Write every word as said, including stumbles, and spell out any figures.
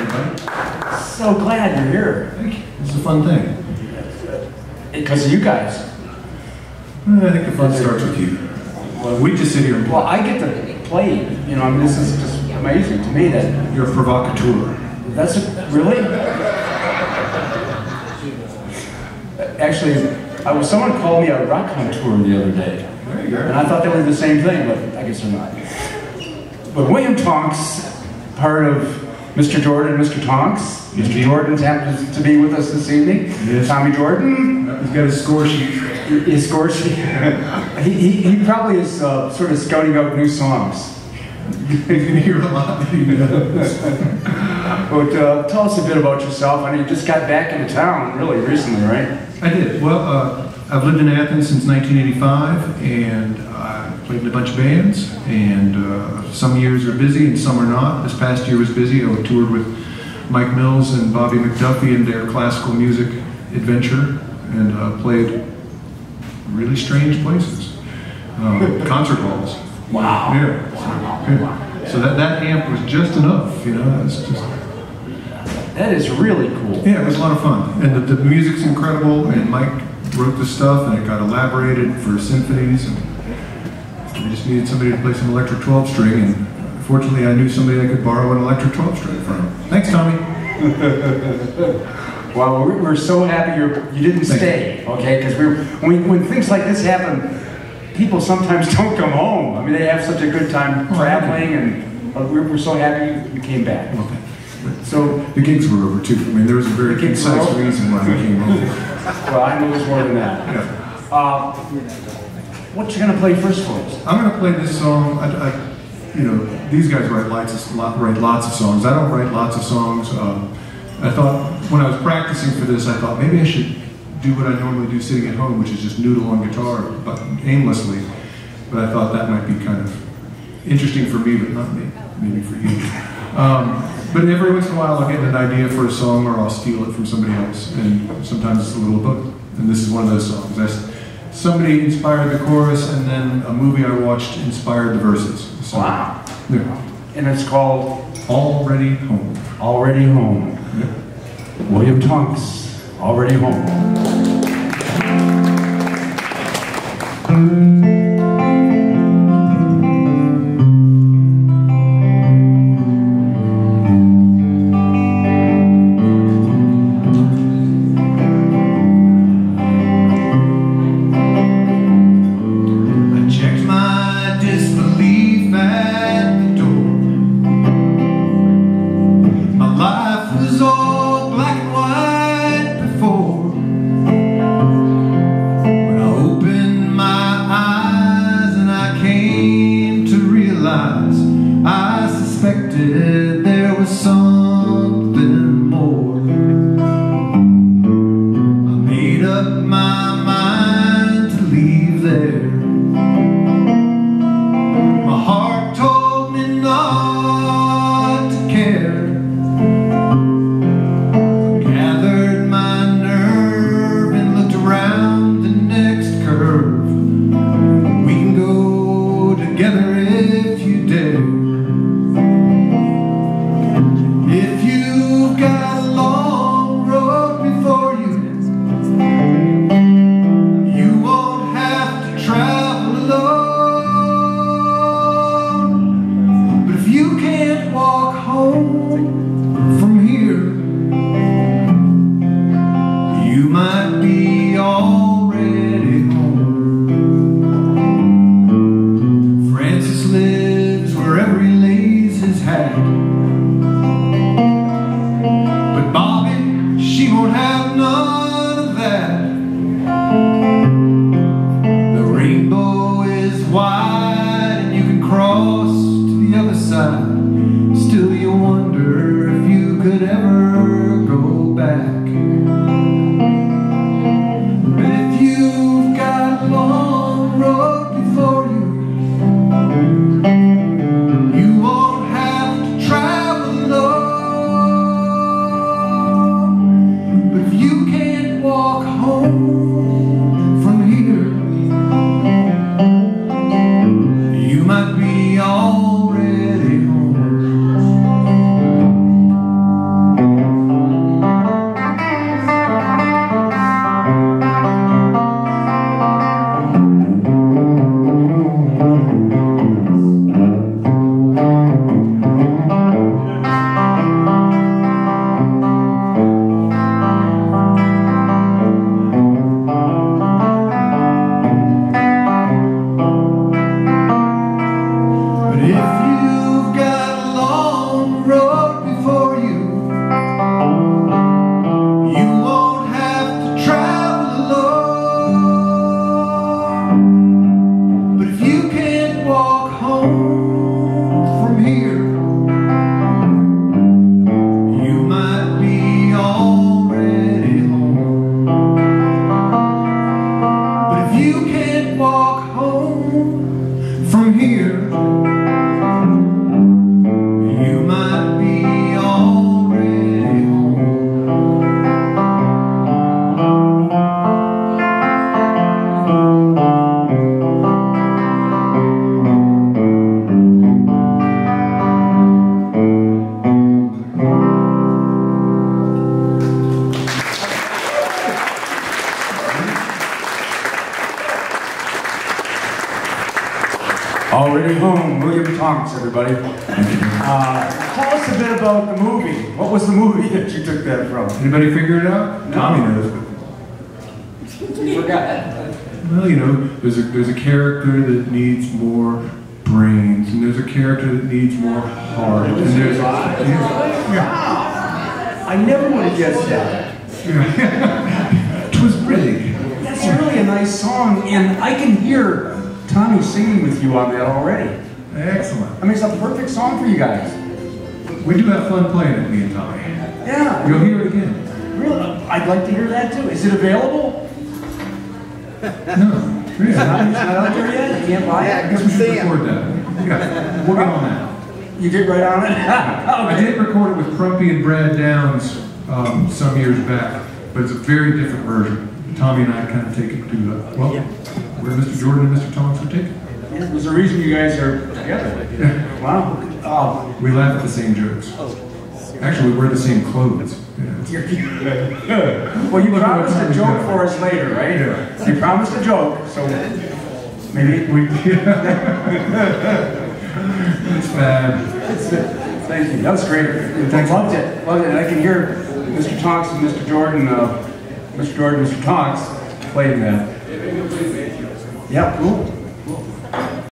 everybody. So glad you're here. Thank you. It's a fun thing. Because of you guys. I think the fun starts with you. Well, we just sit here and play. Well, I get to play, you know, I mean, this is just amazing to me that... You're a provocateur. That's a, really? Actually, I was, someone called me a rock contour the other day. There you go. And I thought they were the same thing, but I guess they're not. But William Tonks, part of Mister Jordan, Mister Tonks. Mister Jordan happens to be with us this evening. Yes. Tommy Jordan. He's got his score sheet. His score sheet. he, he, he probably is uh, sort of scouting out new songs. You can hear a lot that he knows. But uh, tell us a bit about yourself. I mean, you just got back into town really recently, right? I did. Well, uh, I've lived in Athens since nineteen eighty-five, and I played in a bunch of bands, and uh, some years are busy and some are not. This past year was busy. I toured with Mike Mills and Bobby McDuffie in their classical music adventure, and uh, played really strange places. Uh, concert halls. Wow. Yeah. So, yeah. So that, that amp was just enough, you know. It's just, that is really cool. yeah, it was a lot of fun. And the, the music's incredible, and Mike wrote the stuff, and it got elaborated for symphonies, and we just needed somebody to play some electric twelve string, and fortunately I knew somebody I could borrow an electric twelve string from. Thanks, Tommy. Well, we're, we're so happy you're, you didn't Thank stay, okay? Because we're when, when things like this happen, people sometimes don't come home. I mean, they have such a good time traveling, and uh, we're, we're so happy you came back. Okay. So the gigs were over too. I mean, there was a very concise reason why we came over. Well, I know there's more than that. Yeah. Uh, what you gonna play first for us? I'm gonna play this song. I, I, you know, these guys write lots of write lots of songs. I don't write lots of songs. Um, I thought when I was practicing for this, I thought maybe I should do what I normally do sitting at home, which is just noodle on guitar, but aimlessly. But I thought that might be kind of interesting for me, but not me. Maybe for you. Um, but every once in a while, I'll get an idea for a song, or I'll steal it from somebody else, and sometimes it's a little book. And this is one of those songs. That's, somebody inspired the chorus, and then a movie I watched inspired the verses. So, wow. Yeah. And it's called Already Home. Already Home. Yeah. William Tonks, Already Home. I suspected there was something more. I made up my mind to leave there. My heart told me not to care. I gathered my nerve and looked around the next curve. We can go together if you dare. If you've got a long road before you, you won't have to travel alone. But if you can't walk home from here, you might be already home. Francis lives wherever he lays his hat. She won't have none of that. The rainbow is wide and you can cross to the other side. Still you wonder if you could ever go back. But if you've got a long road before you, you won't have to travel road before you. You won't have to travel alone. But if you can't walk home from here, you might be already home. But if you can't walk home from here, you might be already home. Already home, William Tonks, everybody. Uh, tell us a bit about the movie. What was the movie that you took that from? Anybody figure it out? No. Tommy knows. Forgot. Well, you know, there's a there's a character that needs more brains, and there's a character that needs more heart, and there's Wow. I never would have guessed that. Twas brillig. That's really a nice song, and I can hear Tommy singing with you on that already. Excellent. I mean, it's a perfect song for you guys. We do have fun playing it, me and Tommy. Yeah. You'll hear it again. Really? I'd like to hear that too. Is it available? No, It's really. not, it's not out there yet? You can't buy I it? guess we should record that. Yeah, we'll get on that. You get right on it? I Okay. did record it with Crumpy and Brad Downs um, some years back, but it's a very different version. Tommy and I kind of take it to, uh, well, where Mister Jordan and Mister Tonks would take it. Yeah, there's a reason you guys are together. Yeah. Wow. Oh, We laugh at the same jokes. Actually, we wear the same clothes. Yeah. you're cute. Well, you promised a joke for us later, right? Yeah. You promised a joke, so maybe We, it's bad. Thank you. That was great. I loved it. Loved it. And I can hear Mister Tonks and Mister Jordan, uh, Mister Jordan, Mister Tonks playing that. Yeah, cool.